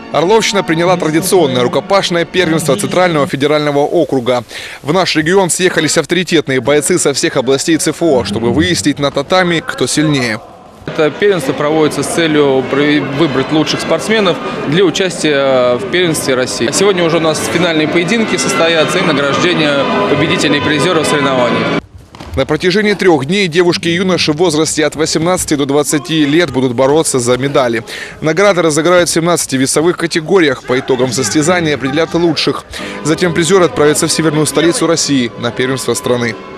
Орловщина приняла традиционное рукопашное первенство Центрального федерального округа. В наш регион съехались авторитетные бойцы со всех областей ЦФО, чтобы выяснить на татами, кто сильнее. Это первенство проводится с целью выбрать лучших спортсменов для участия в первенстве России. Сегодня уже у нас финальные поединки состоятся и награждение победителей и призеров соревнований. На протяжении 3 дней девушки и юноши в возрасте от 18 до 20 лет будут бороться за медали. Награды разыграют в 17 весовых категориях. По итогам состязания определят лучших. Затем призеры отправятся в северную столицу России на первенство страны.